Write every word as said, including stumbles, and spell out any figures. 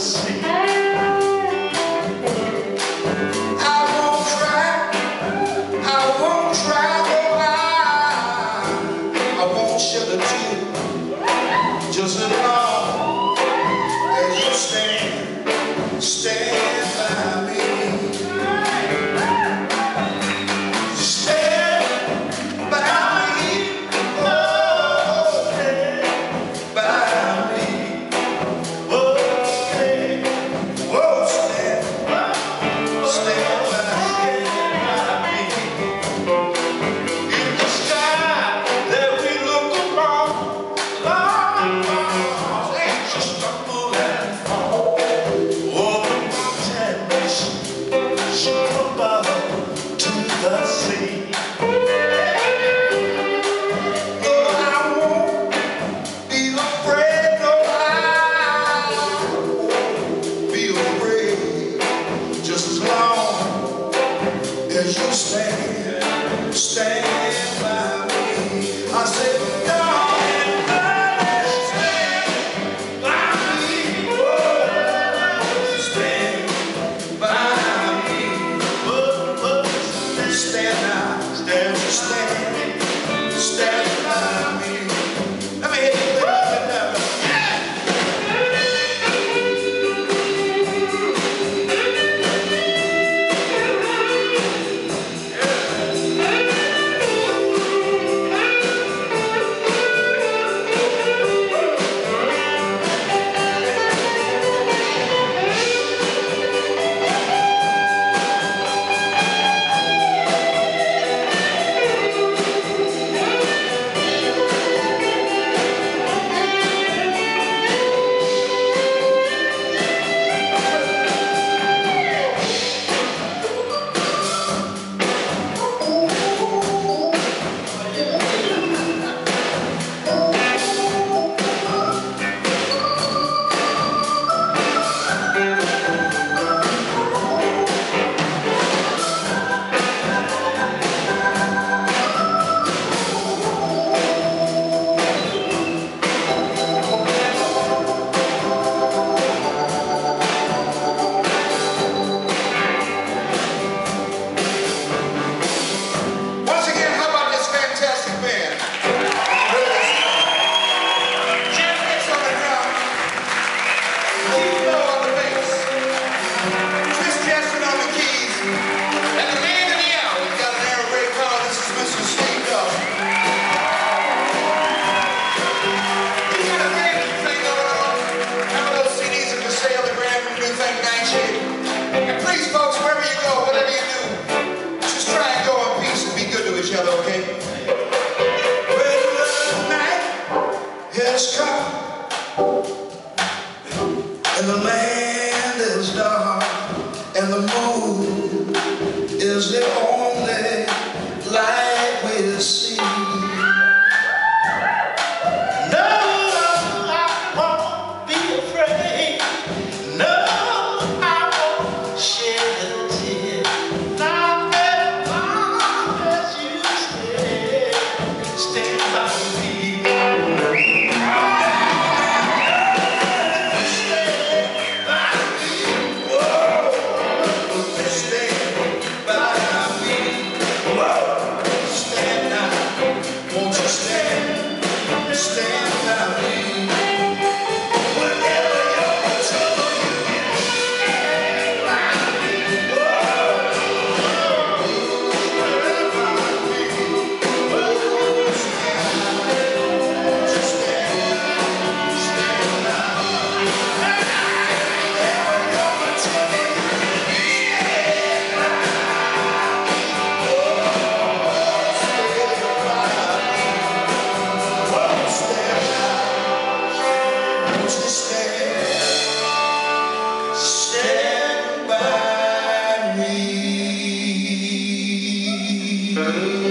sea. Just as long as you stand, stand by me. Stand by me, oh, stand by me. Oh, stand, oh, stand, stand by me. In the sky that we look upon, you stand, stand by me. I said, darling, darling, stand by me. Whoa, stand by me. Whoa, whoa, stand now, stand, stand, stand by me. Let me hit you with that number. Okay? Well, the night has come and the land is dark and the moon is the only light we'll see. No, I won't be afraid. No, I won't shed a tear. Stand by me.